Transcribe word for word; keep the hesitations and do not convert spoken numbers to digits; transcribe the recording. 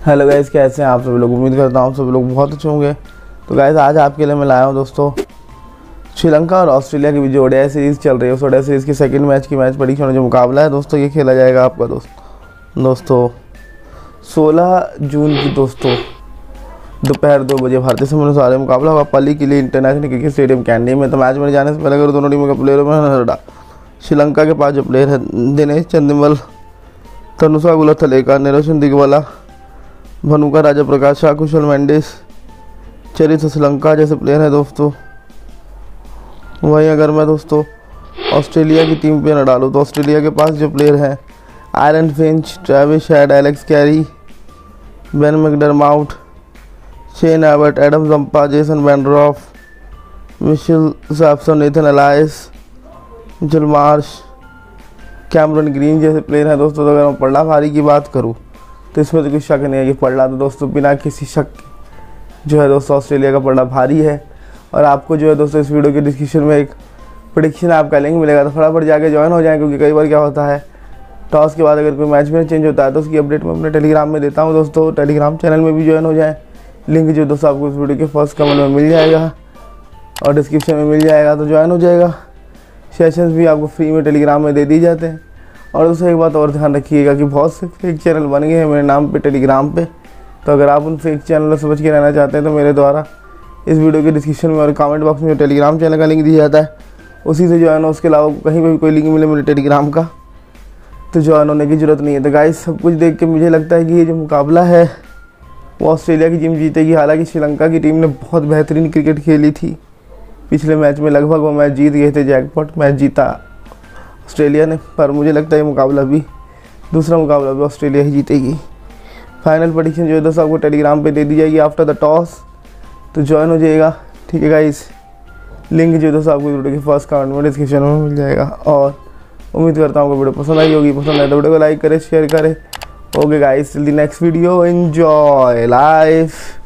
Hello guys, कैसे हैं आप सभी लोग। उम्मीद करता हूँ सभी लोग बहुत अच्छे होंगे। तो गाइस आज आपके लिए मैं लाया हूँ दोस्तों श्रीलंका और ऑस्ट्रेलिया की भी जो ओडीआई सीरीज़ चल रही है, उस ओडीआई सीरीज़ की सेकंड मैच की मैच परीक्षा में जो मुकाबला है दोस्तों, ये खेला जाएगा आपका दोस्त दोस्तों सोलह जून की दोस्तों दोपहर दो बजे भारतीय समय अनुसार मुकाबला होगा पली के लिए इंटरनेशनल क्रिकेट स्टेडियम कैंडी में। तो मैच में जाने से पहले अगर दोनों टीमों के प्लेयरों में नजर डाल, श्रीलंका के पास जो प्लेयर है दिनेश चंदिमल, तनुषा गुलथलेका, निरोशन दिगवाला, भनुका राजा प्रकाश, कुशल मेंडिस, चरित श्रीलंका जैसे प्लेयर हैं दोस्तों। वहीं अगर मैं दोस्तों ऑस्ट्रेलिया की टीम पे न डालूँ तो ऑस्ट्रेलिया के पास जो प्लेयर हैं Aaron Finch, Travis Head, Alex Carey, Ben McDermott, Sean Abbott, Adam Zampa, Jason Behrendorff, Mitchell Swepson, Nathan Ellis, Mitchell Marsh, Cameron Green जैसे प्लेयर हैं दोस्तों। तो अगर मैं पड़ला भारी की बात करूँ तो इसमें तो कुछ शक नहीं है कि पड़ला तो दोस्तों बिना किसी शक जो है दोस्तों ऑस्ट्रेलिया का पड़ला भारी है। और आपको जो है दोस्तों इस वीडियो के डिस्क्रिप्शन में एक प्रेडिक्शन आपका लिंक मिलेगा, तो फटाफट जाके ज्वाइन हो जाए, क्योंकि कई बार क्या होता है टॉस के बाद अगर कोई मैच में चेंज होता है तो उसकी अपडेट मैं अपने टेलीग्राम में देता हूँ दोस्तों। टेलीग्राम चैनल में भी ज्वाइन हो जाए, लिंक जो दोस्तों आपको इस वीडियो के फर्स्ट कमेंट में मिल जाएगा और डिस्क्रिप्शन में मिल जाएगा, तो ज्वाइन हो जाएगा। सेशंस भी आपको फ्री में टेलीग्राम में दे दी जाते हैं। और दोस्तों एक बात और ध्यान रखिएगा कि बहुत से फेक चैनल बन गए हैं मेरे नाम पे टेलीग्राम पे, तो अगर आप उन फेक चैनल से बच के रहना चाहते हैं तो मेरे द्वारा इस वीडियो के डिस्क्रिप्शन में और कमेंट बॉक्स में टेलीग्राम चैनल का लिंक दिया जाता है, उसी से ज्वाइन हो। उसके अलावा कहीं पर भी कोई लिंक मिले मेरे टेलीग्राम का तो ज्वाइन होने की ज़रूरत नहीं है। तो गाइस सब कुछ देख के मुझे लगता है कि ये जो मुकाबला है वो ऑस्ट्रेलिया की टीम जीतेगी। हालांकि श्रीलंका की टीम ने बहुत बेहतरीन क्रिकेट खेली थी पिछले मैच में, लगभग वो मैच जीत गए थे, जैकपॉट मैच जीता ऑस्ट्रेलिया ने, पर मुझे लगता है ये मुकाबला भी दूसरा मुकाबला भी ऑस्ट्रेलिया ही जीतेगी। फाइनल प्रेडिक्शन जो है दोस्तों आपको टेलीग्राम पे दे दी जाएगी आफ्टर द टॉस, तो ज्वाइन हो जाइएगा, ठीक है गाइस। लिंक जो है दोस्तों आपको वीडियो के फर्स्ट कमेंट में डिस्क्रिप्शन में मिल जाएगा। और उम्मीद करता हूँ आपको वीडियो पसंद आई होगी। पसंद आए तो वीडियो को लाइक करें, शेयर करें। Okay guys, till the next video, enjoy life.